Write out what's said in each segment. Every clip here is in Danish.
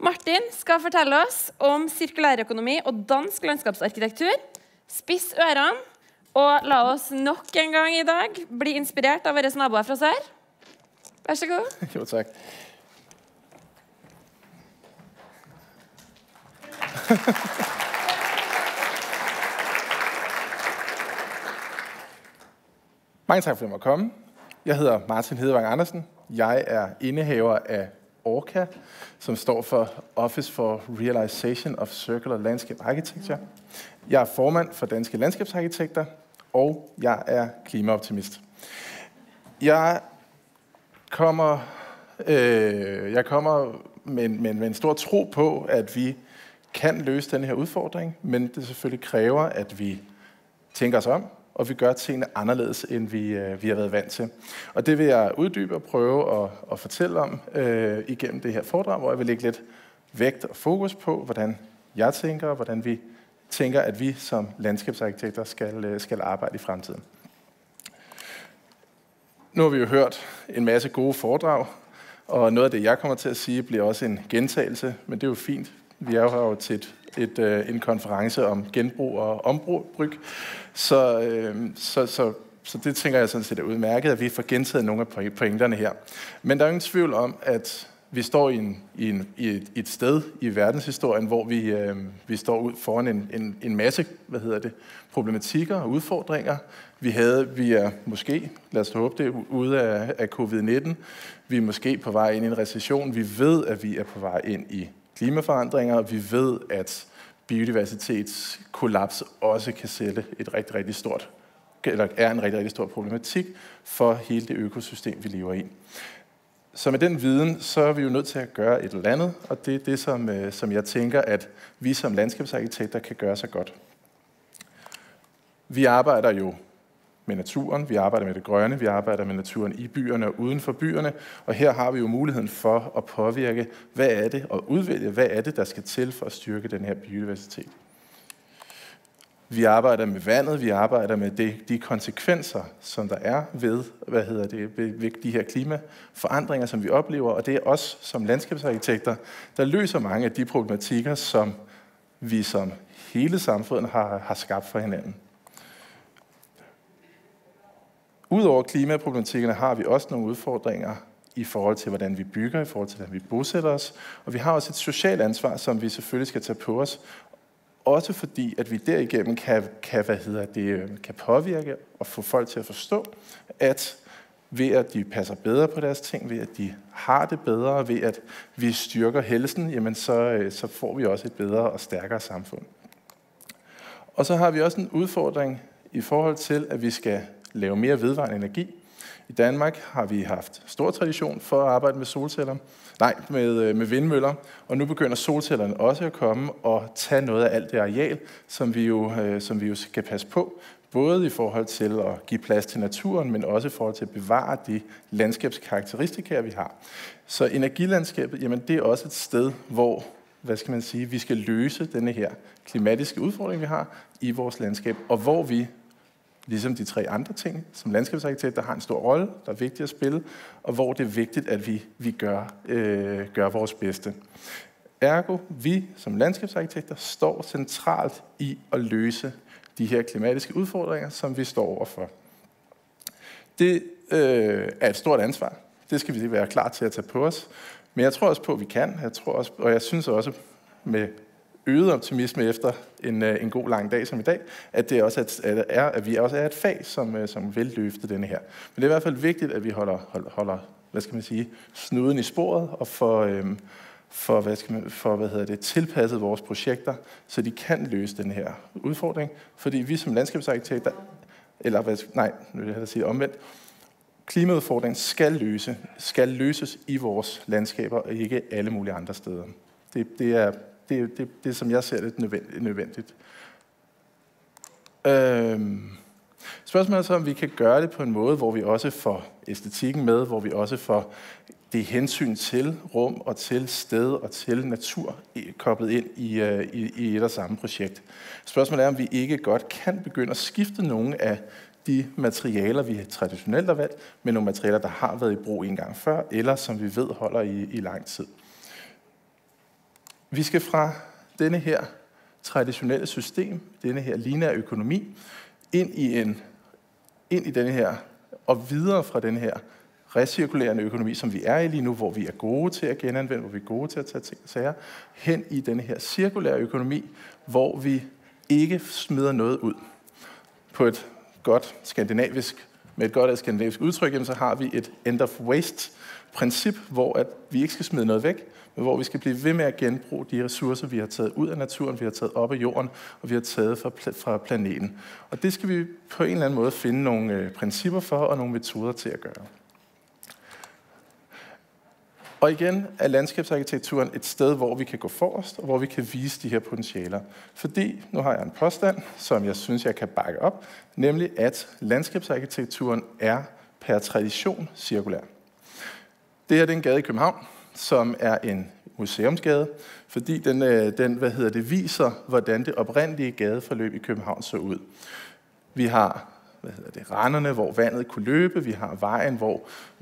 Martin skal fortelle oss om sirkulærøkonomi og dansk landskapsarkitektur. Spiss ørene, og la oss nok en gang i dag bli inspirert av våre naboer fra sør. Vær så god. Jo, tak. Mange tak for at jeg måtte komme. Jeg hedder Martin Hedevang Andersen. Jeg er indehaver af ORCA, som står for Office for Realization of Circular Landscape Architecture. Jeg er formand for Danske Landskabsarkitekter, og jeg er klimaoptimist. Jeg kommer med en stor tro på, at vi kan løse den her udfordring, men det selvfølgelig kræver, at vi tænker os om, og vi gør tingene anderledes, end vi har været vant til. Og det vil jeg uddybe og prøve at fortælle om igennem det her foredrag, hvor jeg vil lægge lidt vægt og fokus på, hvordan jeg tænker, og hvordan vi tænker, at vi som landskabsarkitekter skal arbejde i fremtiden. Nu har vi jo hørt en masse gode foredrag, og noget af det, jeg kommer til at sige, bliver også en gentagelse, men det er jo fint. Vi er jo til en konference om genbrug og ombrug, så det tænker jeg sådan set er udmærket, at vi får gentaget nogle af pointerne her. Men der er ingen tvivl om, at vi står i et sted i verdenshistorien, hvor vi står ud foran en masse problematikker og udfordringer. Vi er måske, lad os håbe det, ude af covid-19. Vi er måske på vej ind i en recession. Vi ved, at vi er på vej ind i klimaforandringer. Vi ved, at biodiversitetskollaps også kan sætte et rigtig stort, eller er en rigtig stor problematik for hele det økosystem, vi lever i. Så med den viden, så er vi jo nødt til at gøre et eller andet, og det er det, som jeg tænker, at vi som landskabsarkitekter kan gøre så godt. Vi arbejder jo med naturen, vi arbejder med det grønne, vi arbejder med naturen i byerne og uden for byerne, og her har vi jo muligheden for at påvirke, hvad er det, og udvælge, hvad er det, der skal til for at styrke den her biodiversitet. Vi arbejder med vandet, vi arbejder med de konsekvenser, som der er ved, ved de her klimaforandringer, som vi oplever, og det er os som landskabsarkitekter, der løser mange af de problematikker, som vi som hele samfundet har skabt for hinanden. Udover klimaproblematikkerne har vi også nogle udfordringer i forhold til, hvordan vi bygger, i forhold til, hvordan vi bosætter os. Og vi har også et socialt ansvar, som vi selvfølgelig skal tage på os. Også fordi, at vi derigennem kan påvirke og få folk til at forstå, at ved at de passer bedre på deres ting, ved at de har det bedre, ved at vi styrker helsen, jamen så får vi også et bedre og stærkere samfund. Og så har vi også en udfordring i forhold til, at vi skal lave mere vedvarende energi. I Danmark har vi haft stor tradition for at arbejde med vindmøller, og nu begynder solcellerne også at komme og tage noget af alt det areal, som vi jo skal passe på, både i forhold til at give plads til naturen, men også i forhold til at bevare de landskabskarakteristika, vi har. Så energilandskabet, jamen det er også et sted, hvor vi skal løse denne her klimatiske udfordring, vi har i vores landskab, og hvor vi ligesom de tre andre ting, som landskabsarkitekter har en stor rolle, der er vigtigt at spille, og hvor det er vigtigt, at vi gør vores bedste. Ergo, vi som landskabsarkitekter står centralt i at løse de her klimatiske udfordringer, som vi står overfor. Det er et stort ansvar. Det skal vi være klar til at tage på os. Men jeg tror også på, at vi kan. Jeg synes også med øget optimisme efter en god lang dag som i dag, at det også at vi også er et fag, som vil løfte denne her. Men det er i hvert fald vigtigt, at vi holder snuden i sporet og får tilpasset vores projekter, så de kan løse den her udfordring. Fordi vi som landskabsarkitekter, omvendt, klimaudfordringen skal løses i vores landskaber, og ikke alle mulige andre steder. Det som jeg ser det, nødvendigt. Spørgsmålet er så, om vi kan gøre det på en måde, hvor vi også får æstetikken med, hvor vi også får det hensyn til rum og til sted og til natur koblet ind i et og samme projekt. Spørgsmålet er, om vi ikke godt kan begynde at skifte nogle af de materialer, vi traditionelt har valgt, med nogle materialer, der har været i brug en gang før, eller som vi ved holder i lang tid. Vi skal fra denne her traditionelle system, denne her lineære økonomi, ind i denne her, og videre fra denne her recirkulerende økonomi, som vi er i lige nu, hvor vi er gode til at genanvende, hvor vi er gode til at tage ting og sager, hen i denne her cirkulære økonomi, hvor vi ikke smider noget ud. På et godt skandinavisk, med et godt skandinavisk udtryk, jamen, så har vi et end of waste princip, hvor at vi ikke skal smide noget væk, men hvor vi skal blive ved med at genbruge de ressourcer, vi har taget ud af naturen, vi har taget op af jorden, og vi har taget fra planeten. Og det skal vi på en eller anden måde finde nogle principper for, og nogle metoder til at gøre. Og igen er landskabsarkitekturen et sted, hvor vi kan gå forrest, og hvor vi kan vise de her potentialer. Fordi, nu har jeg en påstand, som jeg synes, jeg kan bakke op, nemlig at landskabsarkitekturen er per tradition cirkulær. Det her er en gade i København, som er en museumsgade, fordi den viser, hvordan det oprindelige gadeforløb i København så ud. Vi har randerne, hvor vandet kunne løbe, vi har vejen, hvor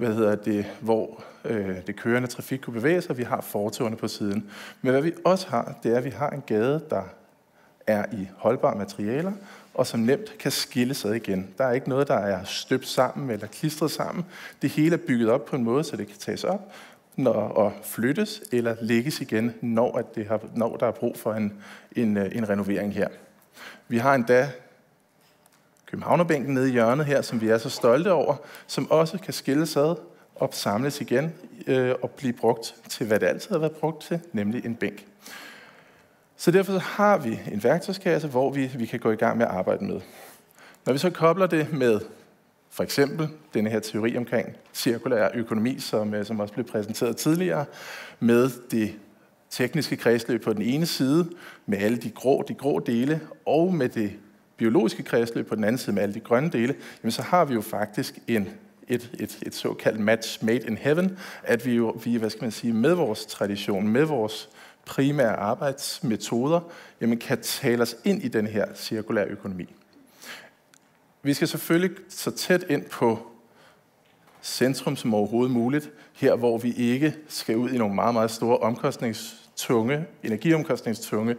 det kørende trafik kunne bevæge sig, vi har fortovene på siden. Men hvad vi også har, det er, at vi har en gade, der er i holdbare materialer, og som nemt kan skille sig igen. Der er ikke noget, der er støbt sammen eller klistret sammen. Det hele er bygget op på en måde, så det kan tages op og flyttes eller lægges igen, når der er brug for en renovering her. Vi har endda Københavnerbænken nede i hjørnet her, som vi er så stolte over, som også kan skilles ad og samles igen og blive brugt til, hvad det altid har været brugt til, nemlig en bænk. Så derfor har vi en værktøjskasse, hvor vi kan gå i gang med at arbejde med. Når vi så kobler det med for eksempel denne her teori omkring cirkulær økonomi, som også blev præsenteret tidligere, med det tekniske kredsløb på den ene side, med alle de grå dele, og med det biologiske kredsløb på den anden side med alle de grønne dele, jamen så har vi jo faktisk et såkaldt match made in heaven, at vi med vores tradition, med vores primære arbejdsmetoder, jamen kan tale os ind i den her cirkulære økonomi. Vi skal selvfølgelig så tæt ind på centrum som overhovedet muligt, her hvor vi ikke skal ud i nogle meget, meget store energiomkostningstunge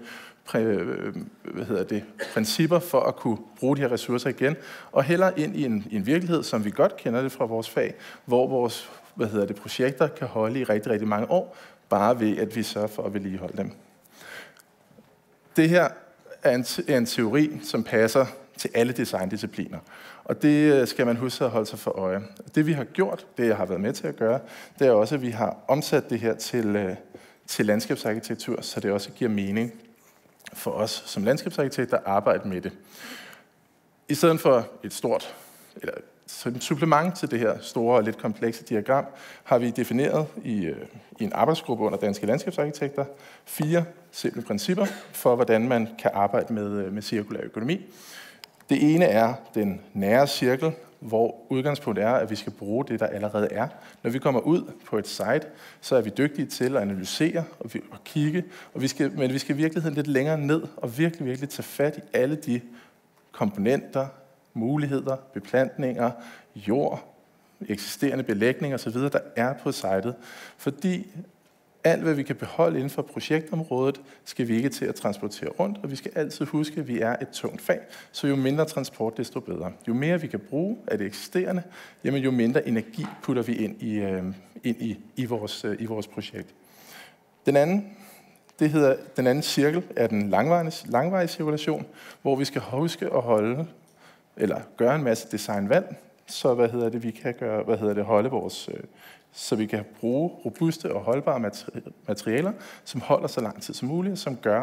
principper for at kunne bruge de her ressourcer igen, og hellere ind i en virkelighed, som vi godt kender det fra vores fag, hvor vores projekter kan holde i rigtig, rigtig mange år, bare ved at vi sørger for at vedligeholde dem. Det her er en teori, som passer til alle designdiscipliner, og det skal man huske at holde sig for øje. Det vi har gjort, det jeg har været med til at gøre, det er også, at vi har omsat det her til landskabsarkitektur, så det også giver mening for os som landskabsarkitekter at arbejde med det. I stedet for et supplement til det her store og lidt komplekse diagram, har vi defineret i en arbejdsgruppe under Danske Landskabsarkitekter 4 simple principper for, hvordan man kan arbejde med cirkulær økonomi. Det ene er den nære cirkel, hvor udgangspunktet er, at vi skal bruge det, der allerede er. Når vi kommer ud på et site, så er vi dygtige til at analysere og kigge, men vi skal i virkeligheden lidt længere ned og virkelig tage fat i alle de komponenter, muligheder, beplantninger, jord, eksisterende belægning osv., der er på sitet. Fordi alt, hvad vi kan beholde inden for projektområdet, skal vi ikke til at transportere rundt, og vi skal altid huske, at vi er et tungt fag, så jo mindre transport, desto bedre. Jo mere vi kan bruge af det eksisterende, jamen jo mindre energi putter vi ind i vores projekt. Den anden cirkel er den langvarige cirkulation, hvor vi skal huske at gøre en masse designvalg, så vi kan holde vores så vi kan bruge robuste og holdbare materialer, som holder så lang tid som muligt, som gør,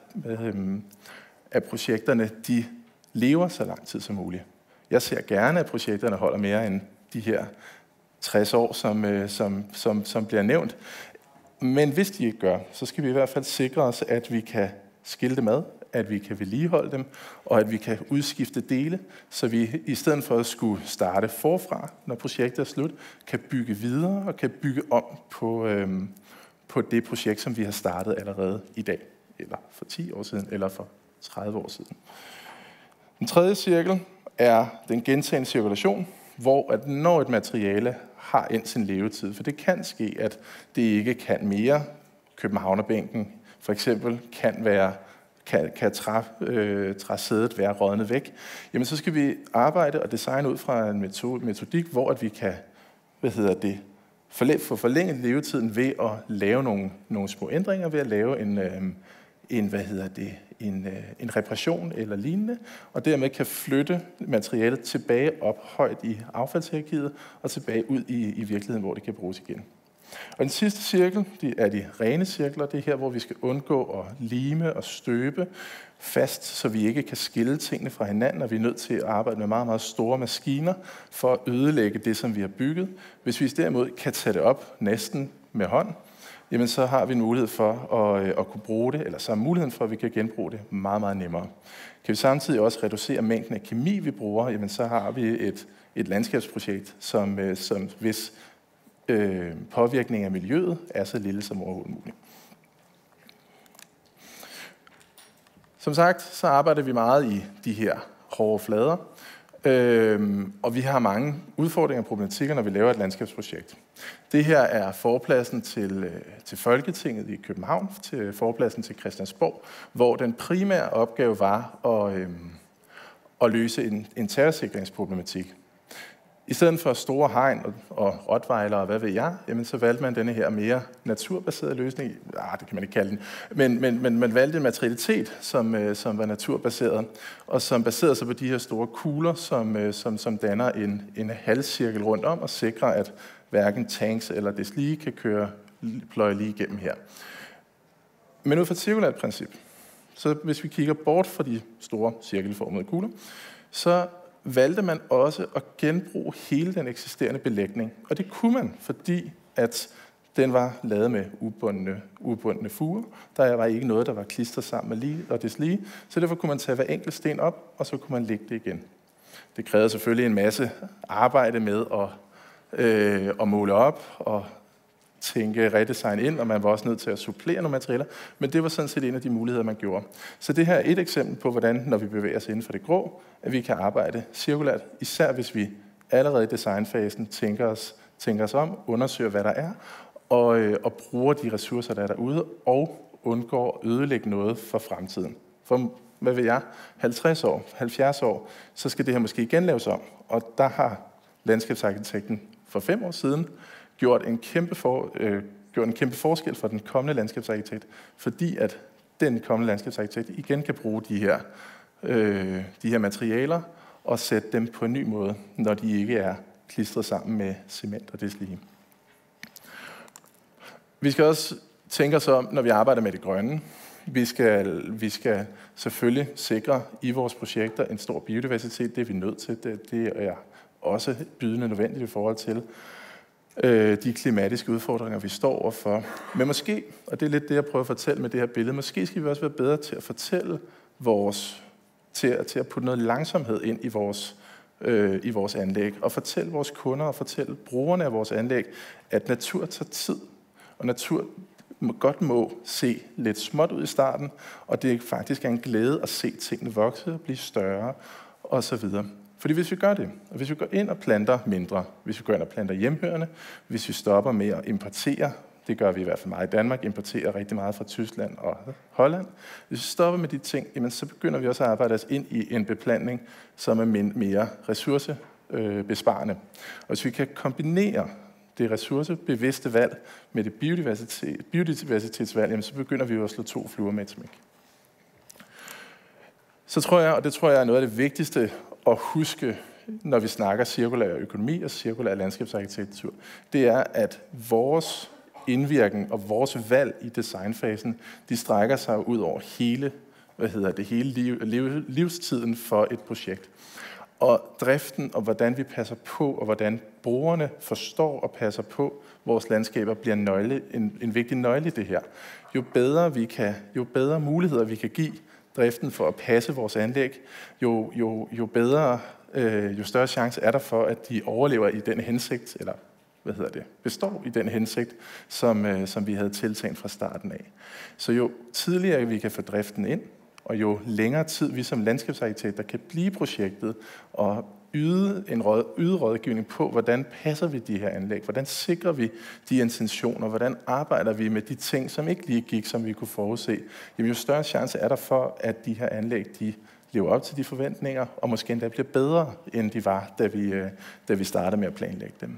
at projekterne de lever så lang tid som muligt. Jeg ser gerne, at projekterne holder mere end de her 60 år, som bliver nævnt. Men hvis de ikke gør, så skal vi i hvert fald sikre os, at vi kan skille dem ad, at vi kan vedligeholde dem, og at vi kan udskifte dele, så vi i stedet for at skulle starte forfra, når projektet er slut, kan bygge videre og kan bygge om på det projekt, som vi har startet allerede i dag, eller for 10 år siden, eller for 30 år siden. Den tredje cirkel er den gentagne cirkulation, hvor at når et materiale har endt sin levetid, for det kan ske, at det ikke kan mere, københavnerbænken for eksempel kan træsædet være rådnet væk, jamen så skal vi arbejde og designe ud fra en metodik, hvor at vi kan få forlænget levetiden ved at lave nogle små ændringer, ved at lave en reparation eller lignende, og dermed kan flytte materialet tilbage op højt i affaldshierarkiet og tilbage ud i virkeligheden, hvor det kan bruges igen. Og den sidste cirkel, det er de rene cirkler. Det er her, hvor vi skal undgå at lime og støbe fast, så vi ikke kan skille tingene fra hinanden, og vi er nødt til at arbejde med meget, meget store maskiner for at ødelægge det, som vi har bygget. Hvis vi derimod kan tage det op næsten med hånd, jamen så har vi en mulighed for at kunne bruge det, eller så er muligheden for, at vi kan genbruge det meget, meget nemmere. Kan vi samtidig også reducere mængden af kemi, vi bruger, jamen så har vi et landskabsprojekt, som hvis påvirkning af miljøet er så lille som overhovedet muligt. Som sagt, så arbejder vi meget i de her hårde flader, og vi har mange udfordringer og problematikker, når vi laver et landskabsprojekt. Det her er forpladsen til Folketinget i København, til forpladsen til Christiansborg, hvor den primære opgave var at løse en terrorsikringsproblematik. I stedet for store hegn og rottweiler og hvad ved jeg, jamen så valgte man denne her mere naturbaserede løsning. Det kan man ikke kalde den. Men man valgte en materialitet, som var naturbaseret, og som baserede sig på de her store kugler, som danner en halvcirkel rundt om og sikrer, at hverken tanks eller deslige kan pløje lige igennem her. Men ud fra et cirkulært princip, så hvis vi kigger bort fra de store cirkelformede kugler, så valgte man også at genbruge hele den eksisterende belægning. Og det kunne man, fordi at den var lavet med ubundne fuger. Der var ikke noget, der var klistret sammen med og deslige. Så derfor kunne man tage hver enkelt sten op, og så kunne man lægge det igen. Det krævede selvfølgelig en masse arbejde med at måle op og tænke redesign ind, og man var også nødt til at supplere nogle materialer, men det var sådan set en af de muligheder, man gjorde. Så det her er et eksempel på, hvordan, når vi bevæger os inden for det grå, at vi kan arbejde cirkulært, især hvis vi allerede i designfasen tænker os om, undersøger, hvad der er, og bruger de ressourcer, der er derude, og undgår at ødelægge noget for fremtiden. For, hvad ved jeg, 50 år, 70 år, så skal det her måske igen laves om, og der har landskabsarkitekten for 5 år siden gjort en kæmpe forskel for den kommende landskabsarkitekt, fordi at den kommende landskabsarkitekt igen kan bruge de her materialer og sætte dem på en ny måde, når de ikke er klistret sammen med cement og deslige. Vi skal også tænke os om, når vi arbejder med det grønne. Vi skal selvfølgelig sikre i vores projekter en stor biodiversitet. Det er vi nødt til. Det er også bydende nødvendigt i forhold til de klimatiske udfordringer, vi står overfor. Men måske, og det er lidt det, jeg prøver at fortælle med det her billede, måske skal vi også være bedre til at fortælle til at putte noget langsomhed ind i vores anlæg, og fortælle vores kunder og fortælle brugerne af vores anlæg, at natur tager tid, og natur godt må se lidt småt ud i starten, og det faktisk er en glæde at se tingene vokse og blive større, osv. Fordi hvis vi gør det, og hvis vi går ind og planter mindre, hvis vi går ind og planter hjemmehørende, hvis vi stopper med at importere, det gør vi i hvert fald meget i Danmark, importerer rigtig meget fra Tyskland og Holland. Hvis vi stopper med de ting, jamen, så begynder vi også at arbejde os ind i en beplantning, som er mere ressourcebesparende. Og hvis vi kan kombinere det ressourcebevidste valg med det biodiversitetsvalg, jamen, så begynder vi jo at slå 2 fluer med et smæk. Så tror jeg, og det tror jeg er noget af det vigtigste at huske, når vi snakker cirkulær økonomi og cirkulær landskabsarkitektur, det er, at vores indvirkning og vores valg i designfasen, de strækker sig ud over hele livstiden for et projekt. Og driften og hvordan vi passer på, og hvordan brugerne forstår og passer på vores landskaber, bliver en vigtig nøgle i det her. Jo bedre muligheder vi kan give driften for at passe vores anlæg, jo større chance er der for, at de overlever i den hensigt, eller består i den hensigt, som vi havde tiltænkt fra starten af. Så jo tidligere vi kan få driften ind, og jo længere tid vi som landskabsarkitekter kan blive projektet og yde rådgivning på, hvordan passer vi de her anlæg, hvordan sikrer vi de intentioner, hvordan arbejder vi med de ting, som ikke lige gik, som vi kunne forudse. Jamen, jo større chance er der for, at de her anlæg, de lever op til de forventninger, og måske endda bliver bedre, end de var, da vi startede med at planlægge dem.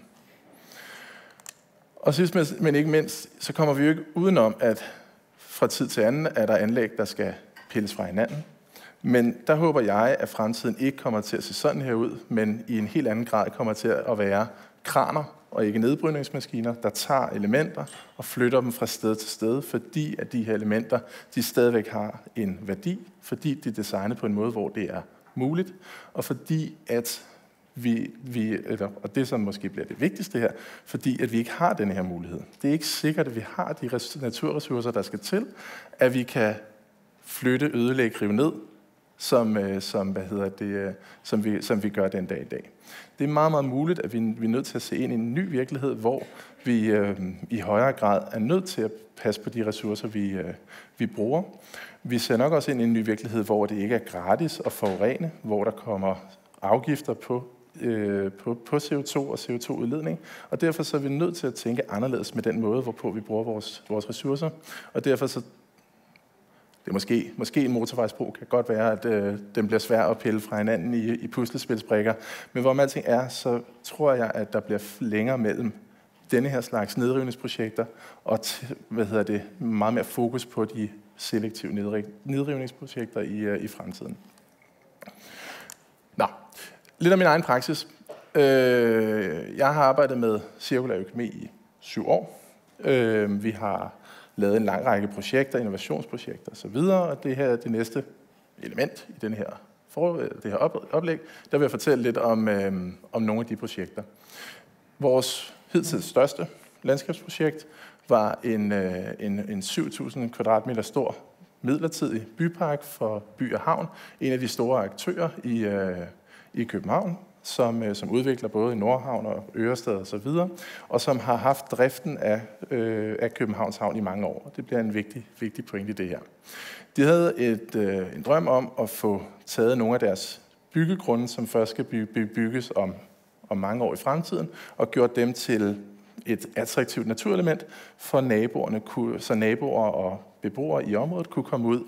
Og sidst, men ikke mindst, så kommer vi jo ikke udenom, at fra tid til anden er der anlæg, der skal pilles fra hinanden. Men der håber jeg, at fremtiden ikke kommer til at se sådan her ud, men i en helt anden grad kommer til at være kraner og ikke nedbrydningsmaskiner, der tager elementer og flytter dem fra sted til sted, fordi at de her elementer, de stadigvæk har en værdi, fordi de er designet på en måde, hvor det er muligt, og fordi at og det som måske bliver det vigtigste her, fordi at vi ikke har den her mulighed. Det er ikke sikkert, at vi har de naturressourcer, der skal til, at vi kan flytte, ødelægge, rive ned, som vi gør den dag i dag. Det er meget, meget muligt, at vi er nødt til at se ind i en ny virkelighed, hvor vi i højere grad er nødt til at passe på de ressourcer, vi bruger. Vi ser nok også ind i en ny virkelighed, hvor det ikke er gratis at forurene, hvor der kommer afgifter på CO2 og CO2-udledning, og derfor så er vi nødt til at tænke anderledes med den måde, hvorpå vi bruger vores ressourcer, og derfor så det er måske en motorvejsbro, kan godt være, at den bliver svær at pille fra hinanden i puslespilsbrikker, men hvor man alting er, så tror jeg, at der bliver længere mellem denne her slags nedrivningsprojekter og meget mere fokus på de selektive nedrivningsprojekter i fremtiden. Nå, lidt om min egen praksis. Jeg har arbejdet med cirkulær økonomi i 7 år. Vi har lavet en lang række projekter, innovationsprojekter osv., og det her er det næste element i det her oplæg, der vil jeg fortælle lidt om nogle af de projekter. Vores hidtil største landskabsprojekt var en 7.000 kvadratmeter stor midlertidig bypark for By og Havn, en af de store aktører i København, som udvikler både i Nordhavn og Ørestad og så videre, og som har haft driften af Københavns Havn i mange år. Det bliver en vigtig pointe i det her. De havde en drøm om at få taget nogle af deres byggegrunde, som først skal bygges om mange år i fremtiden, og gjort dem til et attraktivt naturelement for naboerne, så naboer og beboere i området kunne komme ud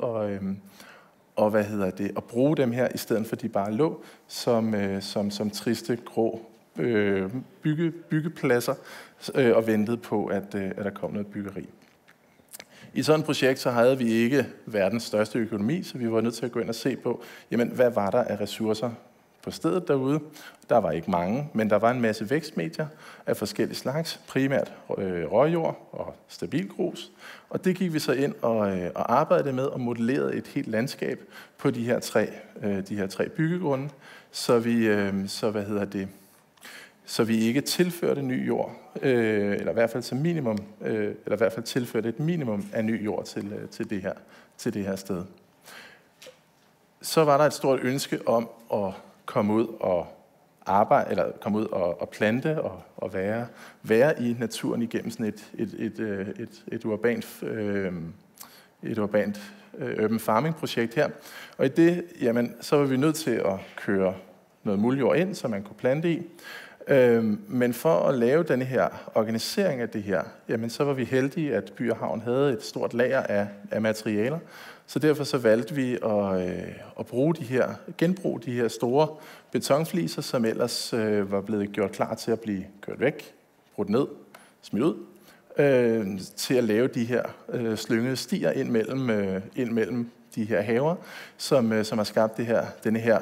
og bruge dem her, i stedet for at de bare lå som triste, grå byggepladser og ventede på, at der kom noget byggeri. I sådan et projekt så havde vi ikke verdens største økonomi, så vi var nødt til at gå ind og se på, jamen, hvad var der af ressourcer på stedet derude. Der var ikke mange, men der var en masse vækstmedier af forskellige slags, primært råjord og stabilgrus. Og det gik vi så ind og arbejdede med og modellerede et helt landskab på de her tre byggegrunde, så vi ikke tilførte ny jord, eller i hvert fald tilførte et minimum af ny jord til det her sted. Så var der et stort ønske om at komme ud og arbejde, eller komme ud og plante og være i naturen igennem sådan et urbant urban farming projekt her. Og i det, jamen, så var vi nødt til at køre noget muldjord ind, som man kunne plante i. Men for at lave denne her organisering af det her, jamen, så var vi heldige, at By og Havn havde et stort lager af materialer. Så derfor så valgte vi at genbruge de her store betonfliser, som ellers var blevet gjort klar til at blive kørt væk, brudt ned, smidt ud, til at lave de her slyngede stier ind mellem de her haver, som har skabt denne her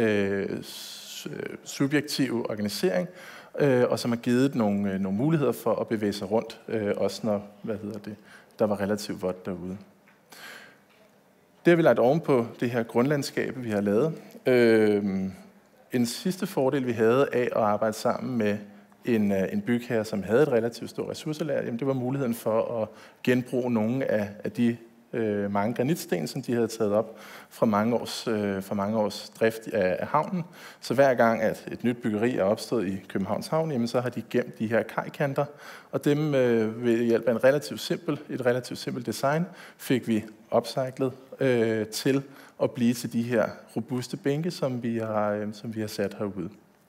subjektive organisering, og som har givet nogle muligheder for at bevæge sig rundt, også når der var relativt vådt derude. Det har vi lagt oven på det her grundlandskab, vi har lavet. En sidste fordel, vi havde af at arbejde sammen med en bygherre, som havde et relativt stort ressourcelager, det var muligheden for at genbruge nogle af de mange granitsten, som de havde taget op fra mange års drift af havnen. Så hver gang, at et nyt byggeri er opstået i Københavns Havn, jamen, så har de gemt de her kajkanter, og dem ved hjælp af et relativt simpelt design fik vi upcyclet til at blive til de her robuste bænke, som vi har sat herude.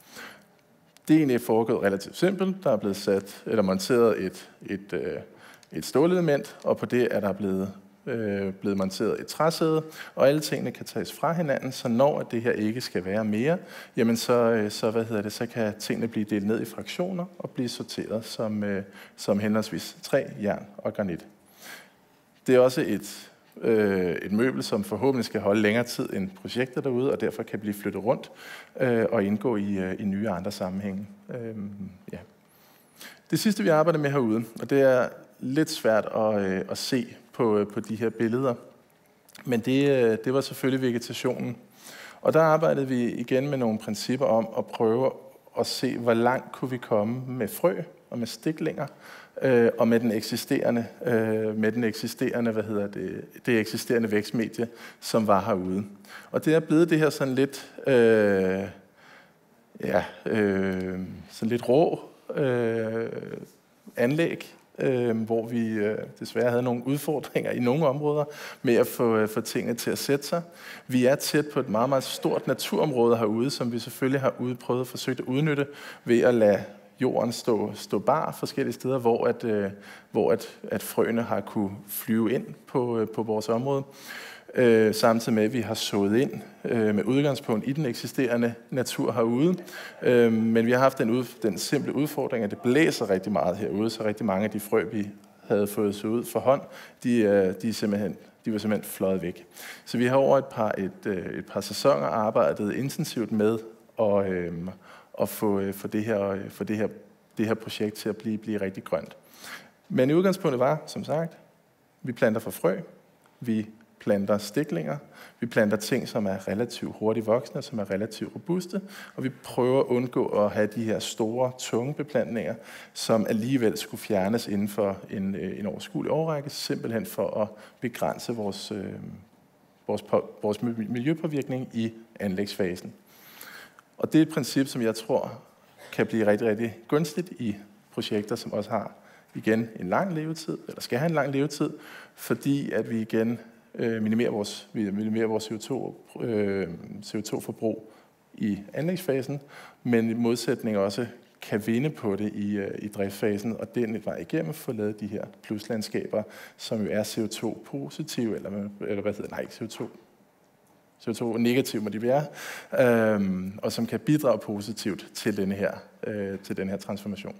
Det er egentlig foregået relativt simpelt. Der er blevet monteret et stålelement, og på det er der blevet monteret et træsæde, og alle tingene kan tages fra hinanden, så når det her ikke skal være mere, jamen så kan tingene blive delt ned i fraktioner og blive sorteret som henholdsvis træ, jern og granit. Det er også et møbel, som forhåbentlig skal holde længere tid end projekter derude, og derfor kan blive flyttet rundt og indgå i nye andre sammenhænge. Ja. Det sidste, vi arbejder med herude, og det er lidt svært at se på de her billeder, men det var selvfølgelig vegetationen. Og der arbejdede vi igen med nogle principper om at prøve at se, hvor langt kunne vi komme med frø og med stiklinger, og med den eksisterende, det eksisterende vækstmedie, som var herude. Og det er blevet det her sådan lidt, sådan lidt rå anlæg, hvor vi desværre havde nogle udfordringer i nogle områder med at få tingene til at sætte sig. Vi er tæt på et meget, meget stort naturområde herude, som vi selvfølgelig har prøvet at forsøge at udnytte ved at lade jorden stå bar forskellige steder, hvor frøene har kunne flyve ind på vores område. Samtidig med, at vi har sået ind med udgangspunkt i den eksisterende natur herude. Men vi har haft den simple udfordring, at det blæser rigtig meget herude, så rigtig mange af de frø, vi havde fået så ud for hånd, de var simpelthen fløjet væk. Så vi har over et par sæsoner arbejdet intensivt med at få det her projekt til at blive rigtig grønt. Men i udgangspunktet var, som sagt, vi planter for frø, vi planter stiklinger, vi planter ting, som er relativt hurtigt voksne, som er relativt robuste, og vi prøver at undgå at have de her store, tunge beplantninger, som alligevel skulle fjernes inden for en overskuelig årrække, simpelthen for at begrænse vores miljøpåvirkning i anlægsfasen. Og det er et princip, som jeg tror kan blive rigtig, rigtig gunstigt i projekter, som også har igen en lang levetid, eller skal have en lang levetid, fordi at vi igen minimerer vores CO2-forbrug i anlægsfasen, men i modsætning også kan vinde på det i driftfasen, og den vej igennem få lavet de her pluslandskaber, som jo er CO2-positive, CO2-negativ må de være, og som kan bidrage positivt til den her transformation.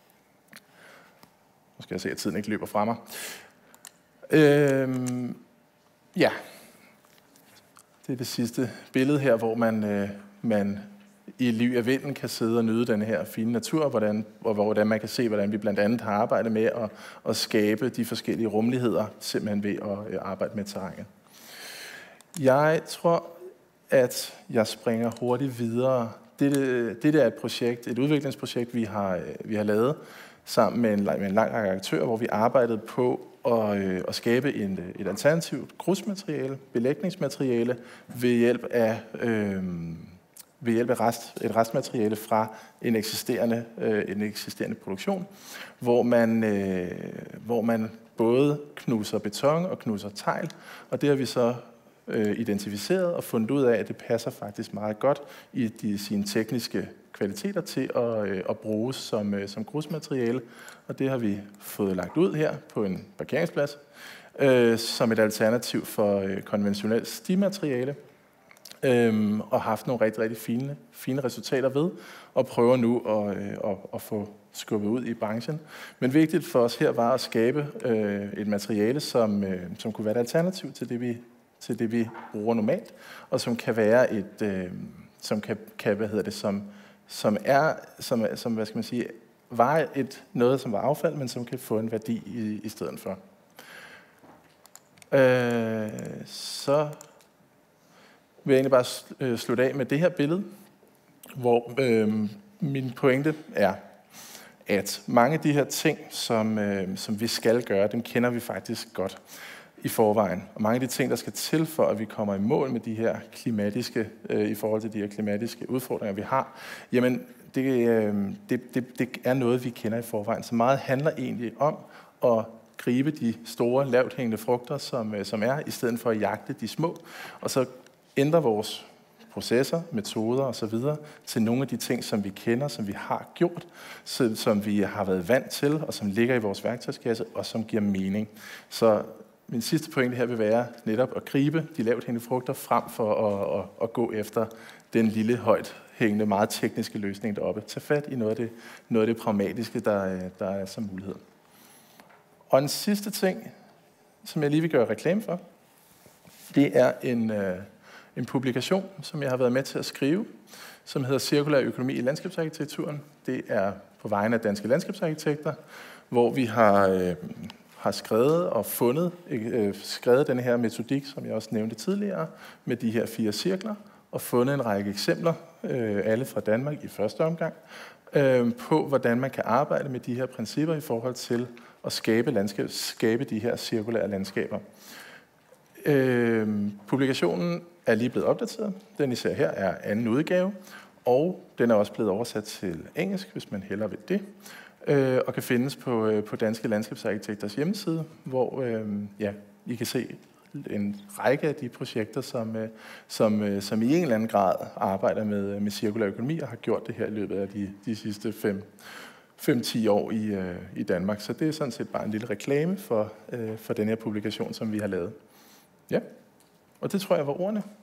Nu skal jeg se, at tiden ikke løber fra mig. Ja, det er det sidste billede her, hvor man i ly af vinden kan sidde og nyde den her fine natur, og hvordan man kan se, hvordan vi blandt andet har arbejdet med at skabe de forskellige rummeligheder, simpelthen ved at arbejde med terrænet. Jeg tror, at jeg springer hurtigt videre. Det er et udviklingsprojekt, vi har lavet sammen med en lang række aktører, hvor vi arbejdede på at skabe et alternativt grusmateriale, belægningsmateriale ved hjælp af et restmateriale fra en eksisterende produktion, hvor man både knuser beton og knuser tegl, og det har vi så identificeret og fundet ud af, at det passer faktisk meget godt i sine tekniske kvaliteter til at bruges som grusmateriale, og det har vi fået lagt ud her på en parkeringsplads som et alternativ for konventionelt stimateriale, og haft nogle rigtig, rigtig fine resultater ved, og prøver nu at få skubbet ud i branchen. Men vigtigt for os her var at skabe et materiale, som kunne være et alternativ til det vi bruger normalt, og som kan være var noget, som var affald, men som kan få en værdi i stedet for. Så vil jeg egentlig bare slutte af med det her billede, hvor min pointe er, at mange af de her ting, som vi skal gøre, dem kender vi faktisk godt i forvejen. Og mange af de ting, der skal til for, at vi kommer i mål med de her i forhold til de her klimatiske udfordringer, vi har, jamen det er noget, vi kender i forvejen. Så meget handler egentlig om at gribe de store, lavthængende frugter, som er, i stedet for at jagte de små, og så ændre vores processer, metoder osv. til nogle af de ting, som vi kender, som vi har gjort, som vi har været vant til, og som ligger i vores værktøjskasse, og som giver mening. Så min sidste pointe her vil være netop at gribe de lavt hængende frugter frem for at gå efter den lille, højt hængende, meget tekniske løsning deroppe. Tag fat i noget af det pragmatiske, der er som mulighed. Og en sidste ting, som jeg lige vil gøre reklame for, det er en publikation, som jeg har været med til at skrive, som hedder Cirkulær økonomi i landskabsarkitekturen. Det er på vegne af Danske Landskabsarkitekter, hvor vi har skrevet og skrevet den her metodik, som jeg også nævnte tidligere, med de her 4 cirkler, og fundet en række eksempler, alle fra Danmark i første omgang, på hvordan man kan arbejde med de her principper i forhold til at skabe de her cirkulære landskaber. Publikationen er lige blevet opdateret. Den, I ser her, er anden udgave, og den er også blevet oversat til engelsk, hvis man hellere vil det, og kan findes på Danske Landskabsarkitekters hjemmeside, hvor I kan se en række af de projekter, som i en eller anden grad arbejder med cirkulær økonomi og har gjort det her i løbet af de sidste 5-10 år i Danmark. Så det er sådan set bare en lille reklame for den her publikation, som vi har lavet. Ja, og det tror jeg var ordene.